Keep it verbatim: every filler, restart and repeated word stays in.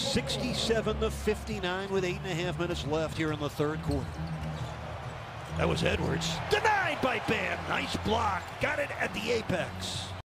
sixty-seven to fifty-nine with eight and a half minutes left here in the third quarter. That was Edwards. Denied by Bam. Nice block. Got it at the apex.